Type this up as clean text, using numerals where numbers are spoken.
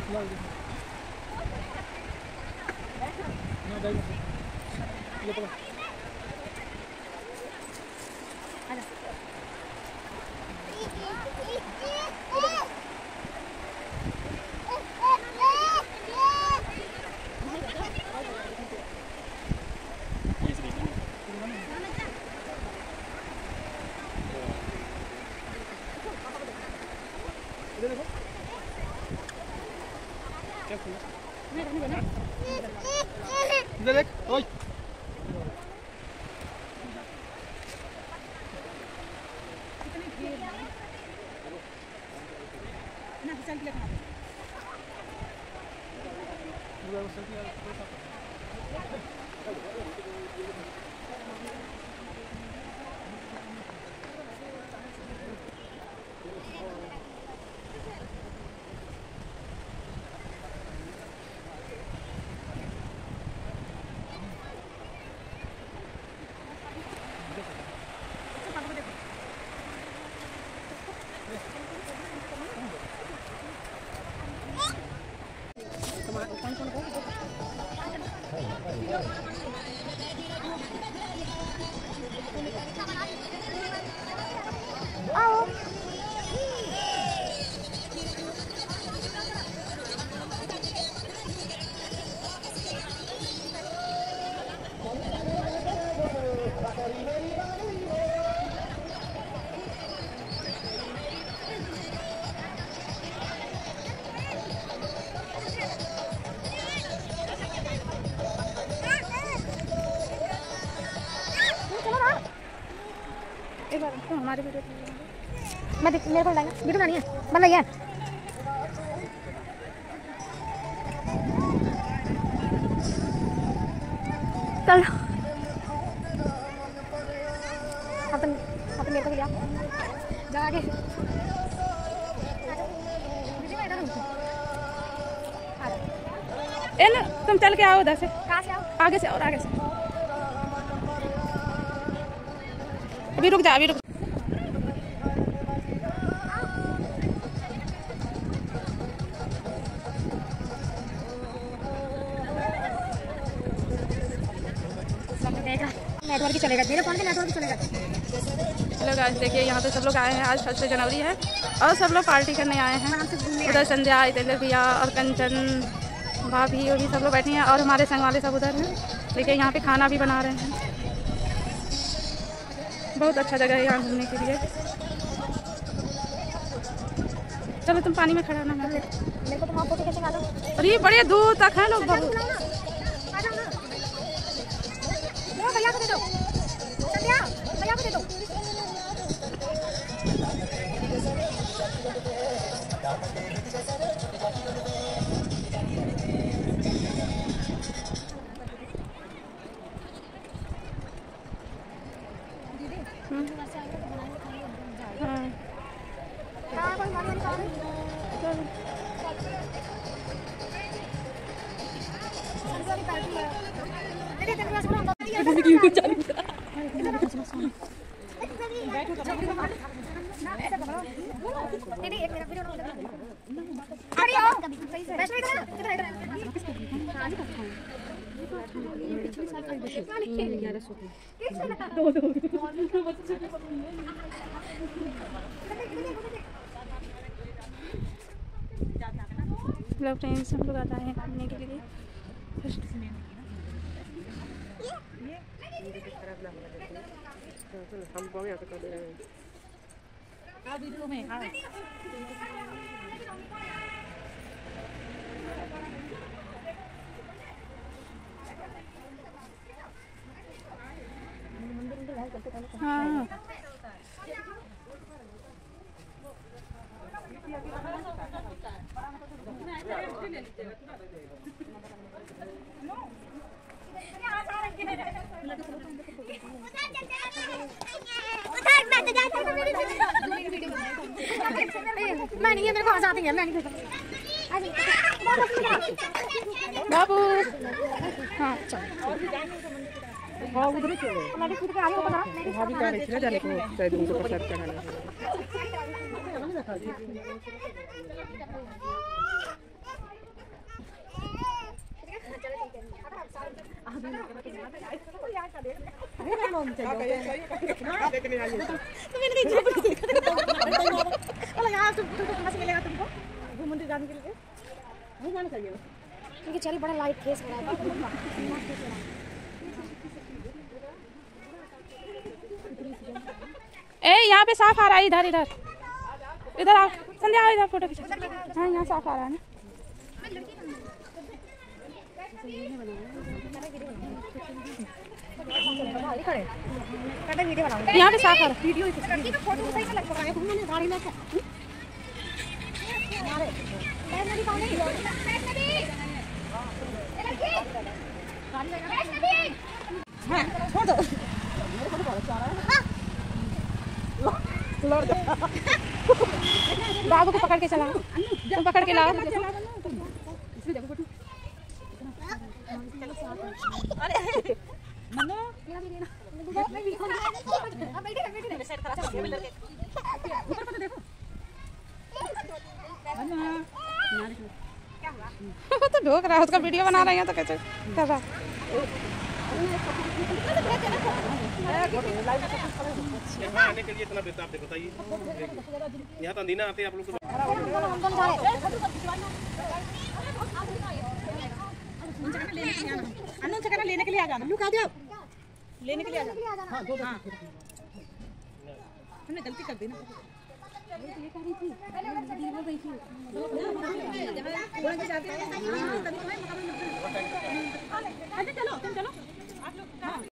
इधर देख, ओए एक बार तो हमारे वीडियो मैं मेरे को लाएंगे वीडियो बनानी है बन रही है। चल अपन मेरे को लिया जा आगे तुम चल के आओ उधर से। कहाँ से आओ? आगे से और आगे से। अभी रुक जा अभी रुक। नेटवर्क ही चलेगा मेरे फोन पे नेटवर्क ही चलेगा। चलो गाइस देखिए यहाँ पे सब लोग आए हैं। आज 1 जनवरी है और सब लोग पार्टी करने आए हैं। उधर संध्या इधर भैया और कंचन भाभी और भी सब लोग बैठे हैं और हमारे संग वाले सब उधर हैं। देखिए यहाँ पे खाना भी बना रहे हैं। बहुत अच्छा जगह है यहाँ घूमने के लिए। चलो तुम पानी में खड़ा ना मेरे को तुम फोटो कैसे खा। अरे बड़े दूर तक है लोग। बहुत भैया को दे दो भैया को दे दो। हेलो फ्रेंड्स, हम लोग आते हैं घूमने के लिए। हाँ मैं नहीं है, मेरे को आ जाती है। मैं नहीं बाबू। हाँ चलो उधर चलो। मैं खुद के आगे बता भाभी कह रही थी ना जाने को शायद उनको प्रसाद चढ़ाना है। मंदिर जाने के लिए नहीं जाना चाहिए क्योंकि चल बड़ा लाइट फेस हो रहा है। ए यहाँ पे साफ आ रहा है, इधर इधर इधर आओ संध्या, आओ इधर फोटो खींचो। हाँ यहाँ साफ आ रहा है ना। यहाँ पे साफ आ रहा है। वीडियो फोटो सही से लग रहा है। घूमने गाड़ी लेके छोड़ दो। बाबू को पकड़ के चला, तुम पकड़ के लाओ। तो ढोक रहा है, उसका वीडियो बना रही है तो कैसे कर रहा है। यहाँ आने के लिए इतना बेताब थे, बताइए। यहाँ तो अंदीना आते हैं आप लोग। लेने के लिए आ जाना, लुका दो लेने के लिए आ जाना। हाँ हमने गलती कर दी ना। चलो तुम चलो।